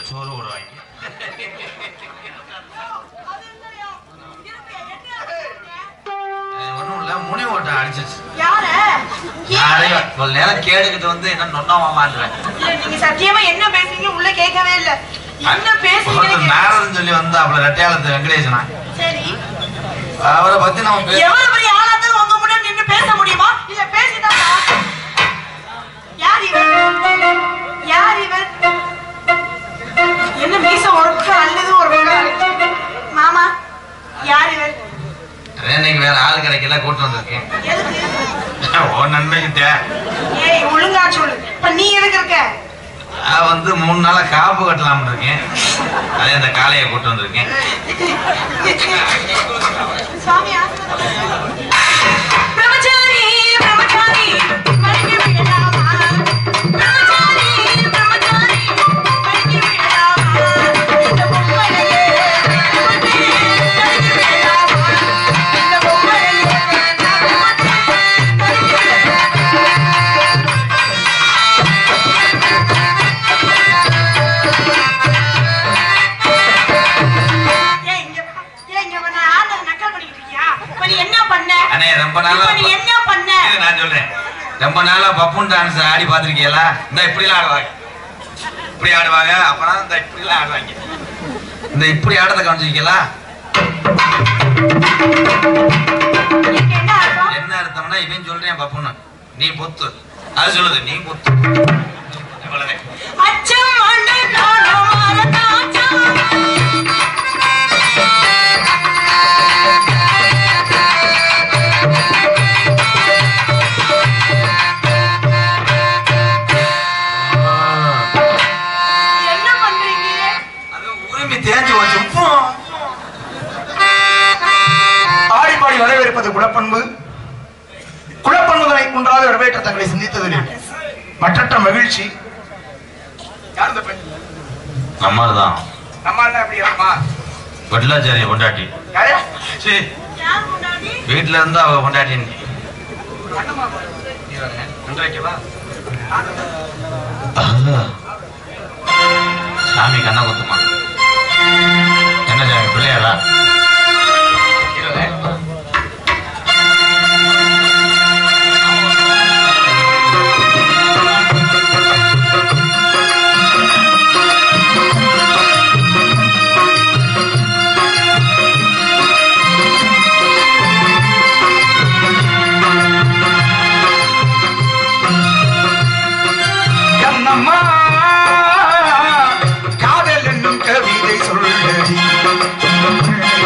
சோறு போடுவாங்க. ஒண்ணும் இல்ல, முனி ஓட்ட அடிச்சிச்சு. ஒரு நேரம் கேடுகிட்டு வந்து என்ன நொன்னாமா மாட்டுறேன். நீங்க சத்தியமா என்ன பேசுறீங்க உள்ள கேட்கவே இல்ல. என்ன பேசுறீங்க? நாரதன் சொல்லி வந்தா அப்படி ரெட்டையாளத்து வெங்கடேசனா. சரி, அவரை பத்தி நம்ம எவ்வளவு பெரிய ஆளாத்தான் உங்க முன்னாடி நின்னு பேச முடியுமா? இல்ல பேசிதான் யார் இவர்? யார் இவர்? என்ன மீச ஒருக்க அல்லது ஒரு மாமா யார் இவர்? இன்னைக்கு வேற ஆள் கிடைக்கல, கூட்டு வந்திருக்கேன். ஓ நன்மைகிட்ட. ஏய் ஒழுங்கா சொல்லு. இப்ப நீ எதுக்கு இருக்க? நான் வந்து 3 நாளா காப்பு கட்டலாம்னு இருக்கேன். அதே அந்த காளையை கூட்டு வந்திருக்கேன். சுவாமி பிரம்மச்சாரி பிரம்மச்சாரி மறைக்க விடலாமா? பிரம்மச்சாரி பிரம்மச்சாரி மறைக்க விடலாமா? இந்த பொம்மலையே மறைக்க விடலாமா? இந்த பொம்மலையே ரொம்ப நாளா பப்புன் டான்ஸ் ஆடி பாத்திருக்கீங்களா? இந்த இப்படிலாம் ஆடுவாங்க, இப்படி ஆடுவாங்க. அப்பனா இந்த இப்படிலாம் ஆடுவாங்க. இந்த இப்படி ஆடத்தை கவனிச்சிருக்கீங்களா? என்ன அர்த்தம்னா இவன் சொல்றேன் பப்புன்னு, நீ பொத்து. அது சொல்லுது நீ பொத்து. ஆடிப்பாடி வரவேற்பது குலப்பண்பு. குலப்பண்புகளை குன்றாத வரவேற்ற தங்களை சிந்தித்ததில் மற்றற்ற மகிழ்ச்சி. யார் இந்த பெண்? நம்மதான். நம்மால அப்படி அம்மா வெட்லாச்சாரிய கொண்டாட்டி. யாரு? சரி, வீட்டுல இருந்து அவ கொண்டாட்டி. சாமி கண்ணா குத்துமா? என்ன சாமி பிள்ளையாரா? காதல் என்னும் கவிதை சொல்லடி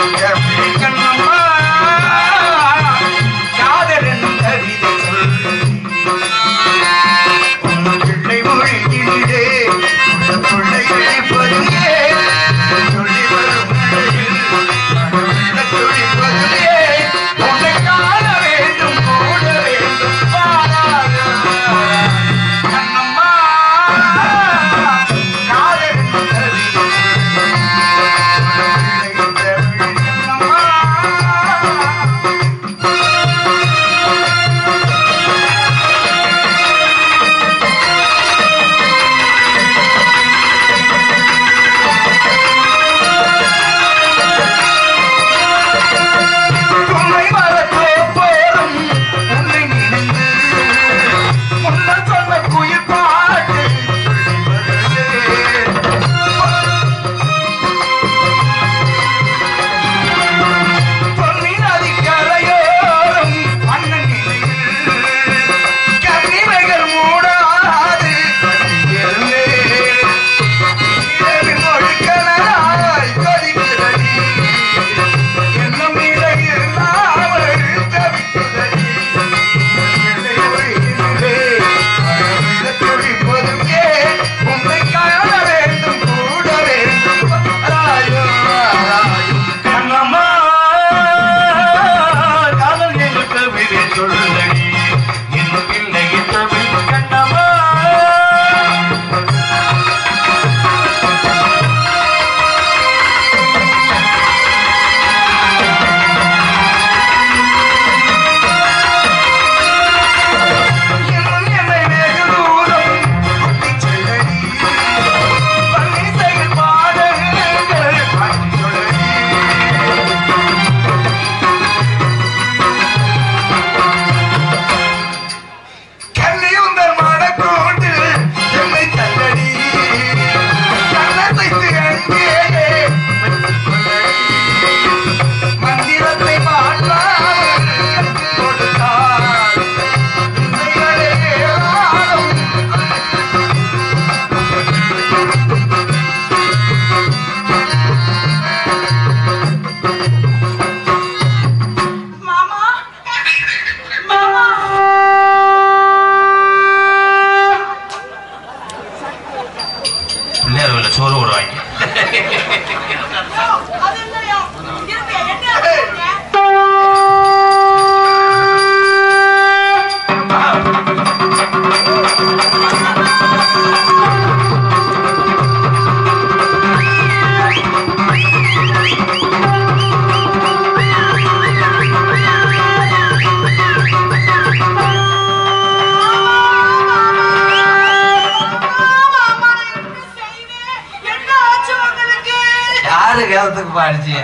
எதுக்குப்பா அடிச்சு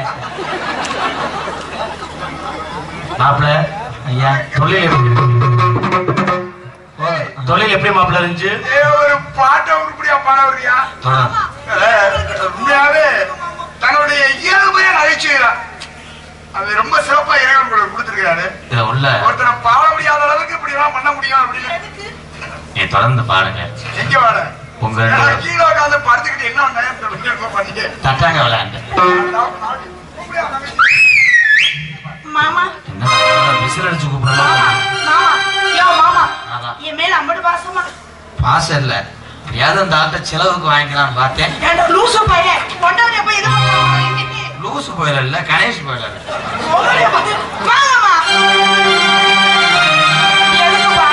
மாப்பிள்ள ஐயா தொழில் எப்படி மாப்பிள்ள இருந்துச்சு ஒரு பாட்டை உருப்படியா பாடவரியா உண்மையாவே தன்னுடைய இயல்பைய நகைச்சுவைதான் அது ரொம்ப சிறப்பா இறைவன் உங்களுக்கு கொடுத்திருக்கிறாரு ஒருத்தனை பாட முடியாத அளவுக்கு இப்படி எல்லாம் பண்ண முடியும் அப்படின்னு நீ தொடர்ந்து பாருங்க எங்க வாட உங்க கீழே உட்காந்து படுத்துக்கிட்டு என்ன பண்ணீங்க தட்டாங்க விளையாண்டு மாமா விசில் அடிச்சு கூப்பிடலாம் என் மேல அம்பது பாசமா பாசம் இல்ல எப்படியாவது அந்த ஆட்ட செலவுக்கு வாங்கிக்கலாம்னு பார்த்தேன் லூசு பையன் கொண்டாடி போய் இது லூசு போயில இல்ல கணேஷ் போயில வாங்கம்மா எதுக்குப்பா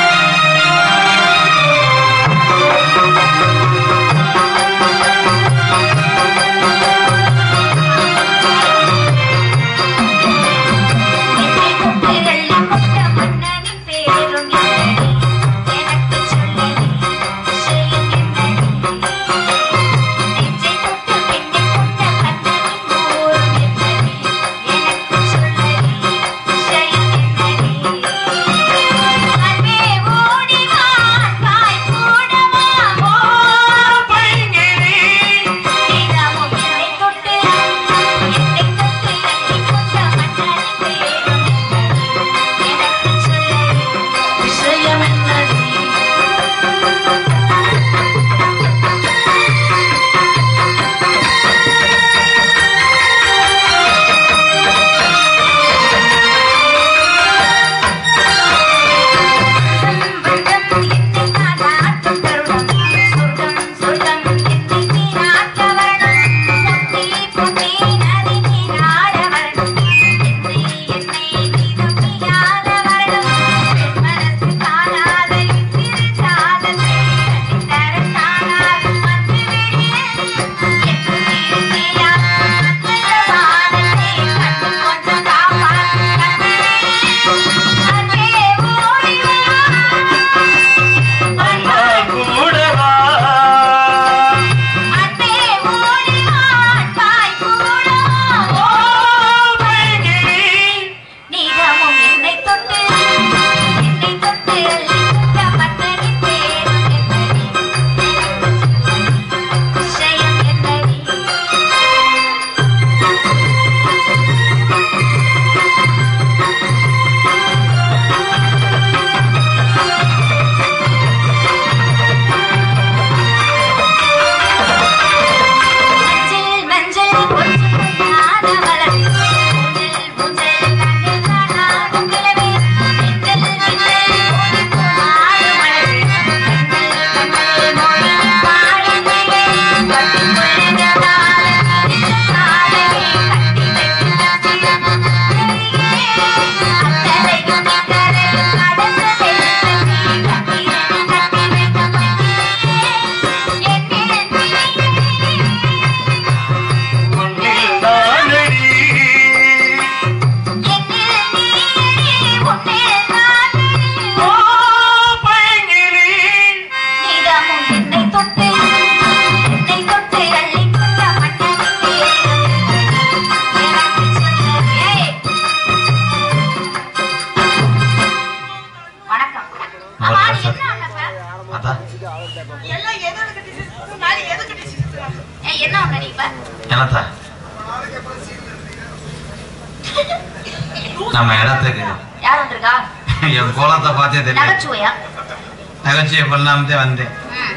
நம்ம இடத்துக்கு யார் வந்திருக்கா? என் கோலத்தை பார்த்தே தெரியும். நகைச்சுவையா? நகைச்சுவை பண்ணாமதே வந்தேன்.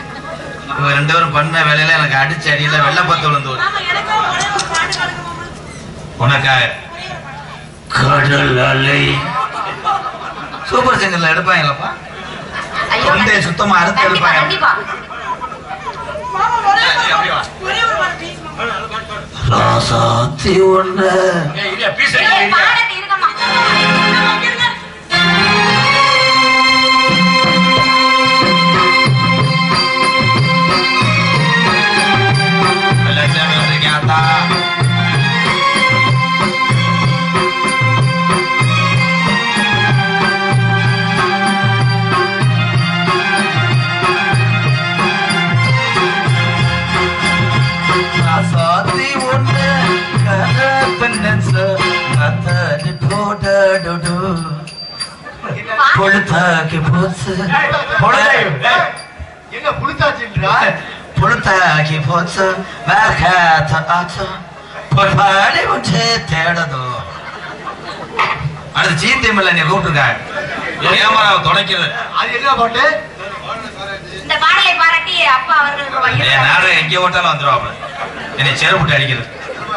இவங்க ரெண்டு பேரும் பண்ண வேலையில எனக்கு அடிச்சு அடியில வெள்ளப்பத்து விழுந்து உனக்காக கடல் அலை சூப்பர் சிங்கர்ல எடுப்பாங்களப்பா. தொண்டையை சுத்தமா அறுத்து எடுப்பாங்க. ராசாத்தி ஒண்ணு புழுத்தாக்கி போச்சு எங்க புழுத்தாச்சுன்றா புழுத்தாக்கி போச்சு வேகாச்சு பொற்பாடி ஒன்று தேடதோ அடுத்து சீத்தைமில்ல நீ கூப்பிட்டுருக்காங்க கேமராவை துடைக்கிறது அது என்ன பாட்டு இந்த பாடலை பாராட்டி அப்பா அவர்களுக்கு நாடகம் எங்கே ஓட்டாலும் வந்துருவாப்ல என்னை செருப்புட்டு அடிக்கிறது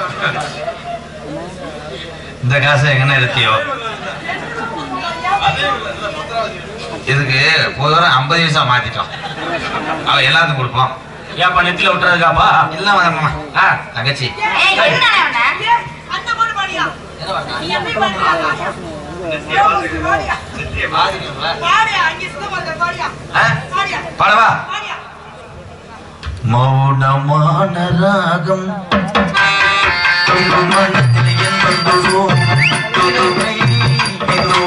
இந்த காசை எங்கன்னா எடுத்தியோ இதுக்கு போதும் 50 பைசா மாத்திட்டோம் அவ எல்லாத்துக்கும் கொடுப்போம் ஏப்பா நெத்தில விட்டுறதுக்காப்பா இல்ல தங்கச்சி அந்த போடு பாடியா நீ எப்படி பாடியா பாடியா அங்க சுத்தமா பாடியா பாடியா பாடவா பாடியா மௌனமான ராகம் மனதில் என்பதோ புதுமை இதோ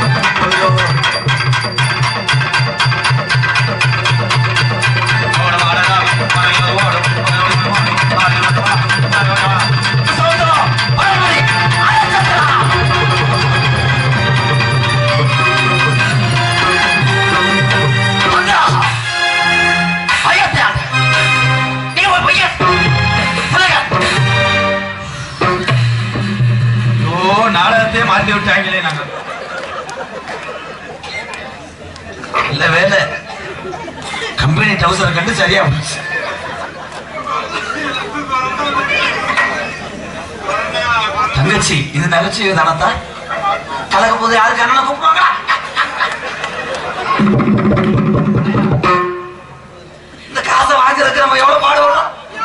நாடகத்தையே மாத்தி விட்டாங்களே நாங்க இல்ல வேலை கம்பெனி டவுசர் கண்டு சரியா தங்கச்சி இது நகைச்சுவை தானத்தா கலக்கும் போது யாருக்கு அண்ணன் கூப்பிடுவாங்க இந்த காசை வாங்குறதுக்கு நம்ம எவ்வளவு பாடுவோம்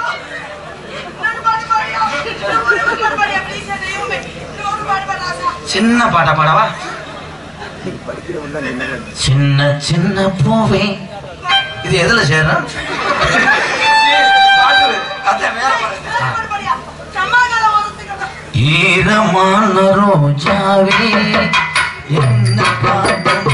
சின்ன பாட்டா பாடவா சின்ன சின்ன பூவே இது எதுல சேரும் ஈரமான ரோஜாவே என்ன பாட்டம்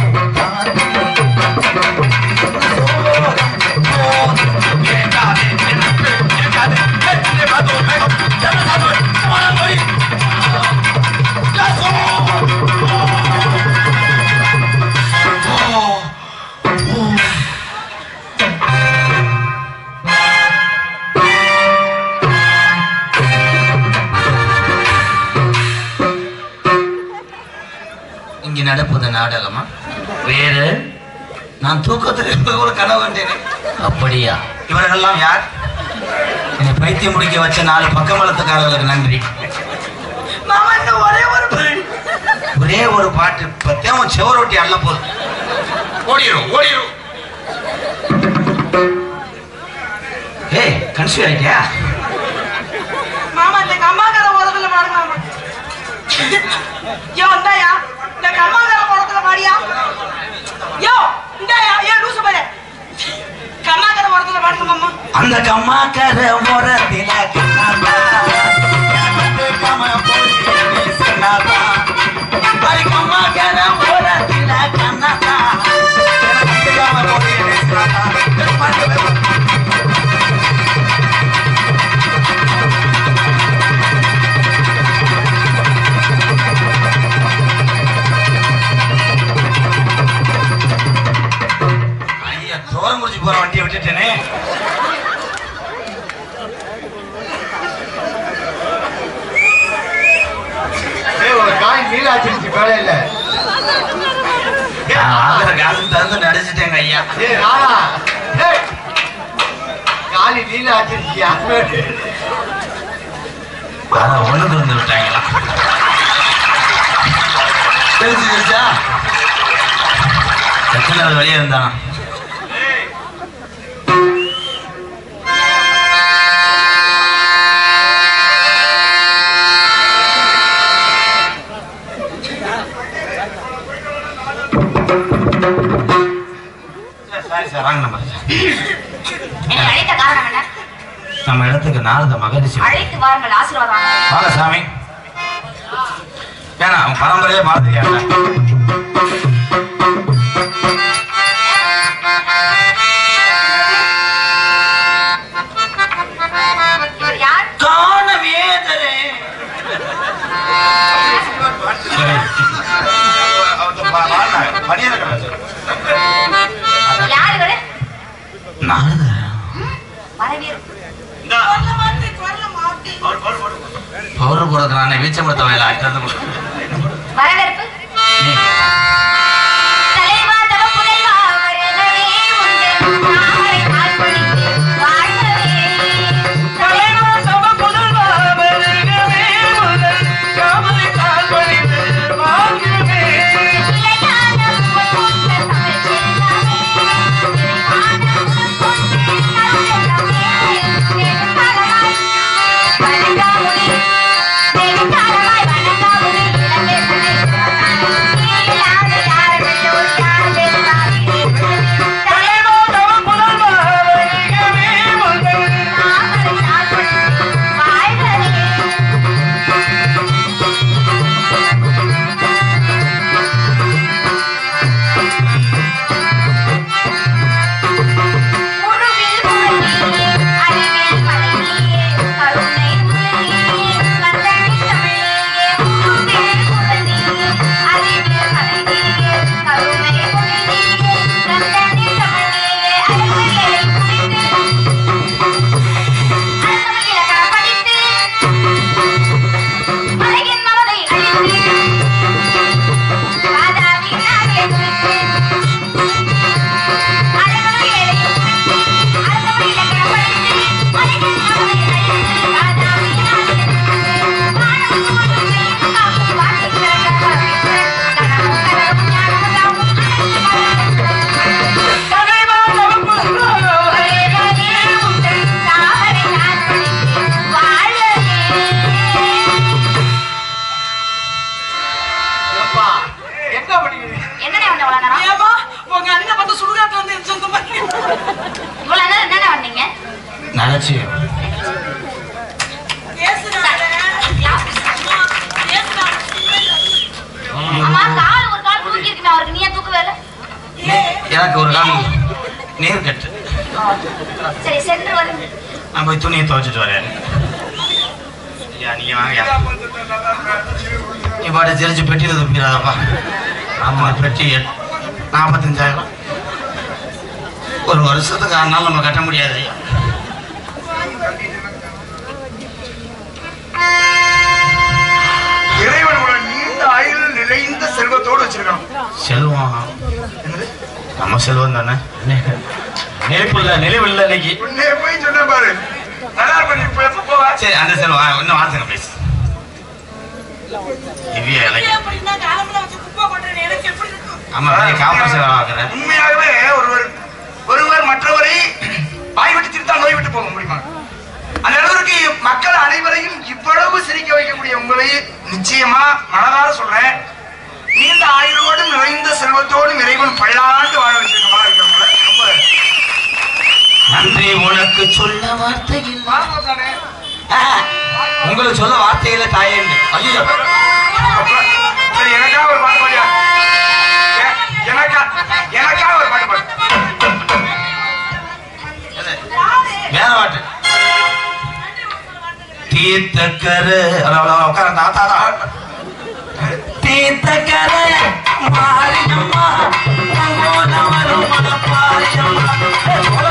இங்க நடப்பது நாடகமா வேறு நான் தூக்கத்துக்கு ஒரு கனவு கண்டேனே அப்படியா இவர்கள்லாம் யார் என்னை பைத்தியம் முடிக்க வச்ச 4 பக்கமளத்துக்காரர்களுக்கு நன்றி ஒரே ஒரு பாட்டு பத்தேவன் செவரொட்டி அள்ள போதும் ஓடிடும் ஏய் கன்சியூ ஆயிட்டியா மாமா இந்த கம்மாக்கார ஓரத்துல பாடுங்க யோ இந்தாயா இந்த கம்மாக்கார ஓரத்துல பாடியா யோ இந்தாயா ஏன் லூசு பாரு கம்மாக்கார ஓரத்துல பாடுங்க மாமா அந்த கம்மாக்கார ஓரத்தில கண்ணாதா கம்மா போய் பேசினாதா பரி கம்மாக்கார ஓரத்தில கண்ணாதா கம்மா போய் பேசினாதா தோரம் முடிச்சு போற வண்டியை விட்டுட்டேனே நீலாச்சிருச்சு வேலை இல்ல காசு தந்து நடிச்சிட்டேங்க ஐயா காலி நீலாச்சிருச்சியா ஒண்ணு திறந்து விட்டாங்களா தெரிஞ்சுச்சா எத்தனை நாள் வெளியே இருந்தானா நம்ம இடத்துக்கு நாரத மகரிஷி அழைத்து வாருங்கள் ஆசீர்வாதம் வாங்க சாமி ஏன்னா அவன் பரம்பரையே பார்த்துக்கியா காண வேதரே பணியர கொடுக்குறானே வீச்சை கொடுத்த வேலை அடுத்தது வரவேற்பு தலைவா தவ புலைவா வருகவே உண்டு நாமரை கால் பொழிந்து வாழ்கவே தலைவா தவ புலைவா வருகவே உண்டு நாமரை கால் பொழிந்து வாழ்கவே இளையான பொன்னுள்ள தமிழ் செல்வமே இறைவான பொன்னே நறுதமே நெடுங்காலமாய் வணங்காமுடி நெடுங்காலமாய் வணங்காமுடி இளவேசனை எனக்கு ஒரு நாள் நீர் கட்டு சரி சென்று வந்து நான் போய் துணியை துவைச்சிட்டு வரேன் நீங்க வாங்க நீ பாட்டு தெரிஞ்சு பெட்டியில் துப்பிடாதப்பா ஆமா பெட்டி 45,000 ஒரு வருஷத்துக்கு ஆனாலும் நம்ம கட்ட முடியாது இறைவன் நீண்ட ஆயுள் நிறைந்த செல்வத்தோடு வச்சிருக்கான் செல்வம் நம்ம செல்வம் தானே நினைவில்லை இன்னைக்கு போய் சொன்ன பாரு நல்லா பண்ணி போவா சரி அந்த செல்வம் இன்னும் வாசங்க பேசு உண்மையாகவே ஒருவர் மற்றவரை வாய்விட்டு திருத்தால் நோய் விட்டு போக முடியுமா அந்த அளவிற்கு மக்கள் அனைவரையும் இவ்வளவு சிரிக்க வைக்கக்கூடிய உங்களை நிச்சயமா மனதார சொல்றேன் நீண்ட ஆயுளோடு நிறைந்த செல்வத்தோடு இறைவன் பல்லாண்டு வாழ வச்சிருக்கமா இருக்கிறவங்கள ரொம்ப நன்றி உனக்கு சொல்ல வார்த்தை உங்களுக்கு சொல்ல வார்த்தையில தாயே ஐயோ சரி எனக்கா ஒரு பாட்டு பாடியா எனக்கா ஒரு பாட்டு பாடு வேற பாட்டு தீர்த்தக்கர உட்கார தாத்தா தீர்த்தக்கர மாரியம்மா வரும் பாரியம்மா